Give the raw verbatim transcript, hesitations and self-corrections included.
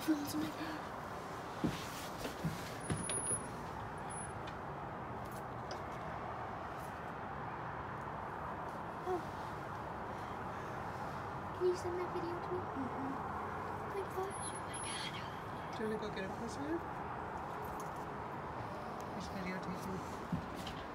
feels in my bed. Oh. Can you send that video to me? Mm-hmm. Oh my gosh, oh my god. Do you want to go get a closer look? Who's videotaping?